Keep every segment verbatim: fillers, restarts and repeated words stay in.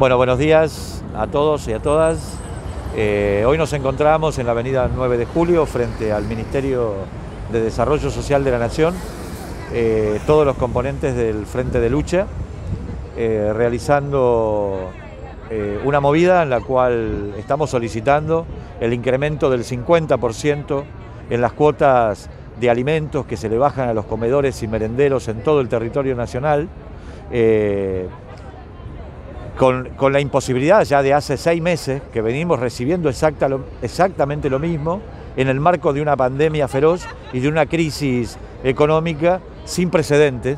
Bueno, buenos días a todos y a todas. Eh, hoy nos encontramos en la avenida nueve de julio frente al Ministerio de Desarrollo Social de la Nación, eh, todos los componentes del Frente de Lucha, eh, realizando eh, una movida en la cual estamos solicitando el incremento del cincuenta por ciento en las cuotas de alimentos que se le bajan a los comedores y merenderos en todo el territorio nacional, eh, Con, con la imposibilidad ya de hace seis meses que venimos recibiendo exacta lo, exactamente lo mismo en el marco de una pandemia feroz y de una crisis económica sin precedentes.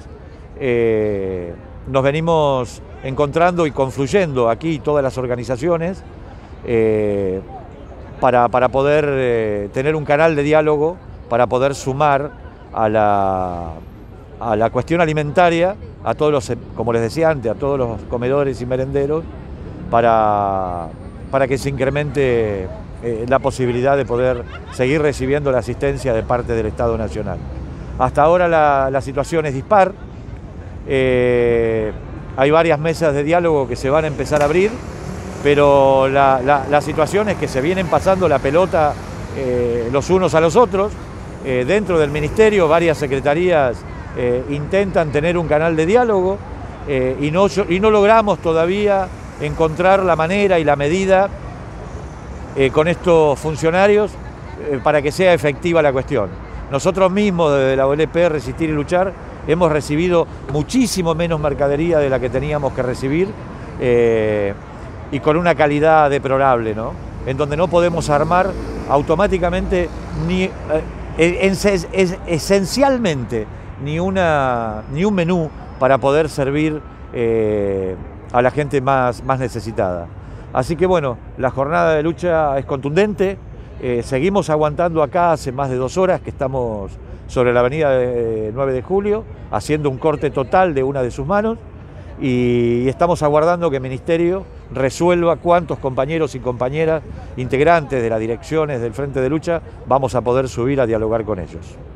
Eh, nos venimos encontrando y confluyendo aquí todas las organizaciones eh, para, para poder eh, tener un canal de diálogo, para poder sumar a la, a la cuestión alimentaria, a todos los, como les decía antes, a todos los comedores y merenderos, para, para que se incremente eh, la posibilidad de poder seguir recibiendo la asistencia de parte del Estado Nacional. Hasta ahora la, la situación es dispar, eh, hay varias mesas de diálogo que se van a empezar a abrir, pero la, la, la situación es que se vienen pasando la pelota eh, los unos a los otros. Eh, dentro del Ministerio varias secretarías Eh, intentan tener un canal de diálogo eh, y, no, y no logramos todavía encontrar la manera y la medida eh, con estos funcionarios eh, para que sea efectiva la cuestión. Nosotros mismos desde la O L P Resistir y Luchar hemos recibido muchísimo menos mercadería de la que teníamos que recibir eh, y con una calidad deplorable, ¿no? En donde no podemos armar automáticamente ni eh, es, es, es, esencialmente Ni, una, ni un menú para poder servir eh, a la gente más, más necesitada. Así que bueno, la jornada de lucha es contundente, eh, seguimos aguantando acá hace más de dos horas que estamos sobre la avenida de nueve de julio, haciendo un corte total de una de sus manos y, y estamos aguardando que el Ministerio resuelva cuántos compañeros y compañeras integrantes de las direcciones del Frente de Lucha vamos a poder subir a dialogar con ellos.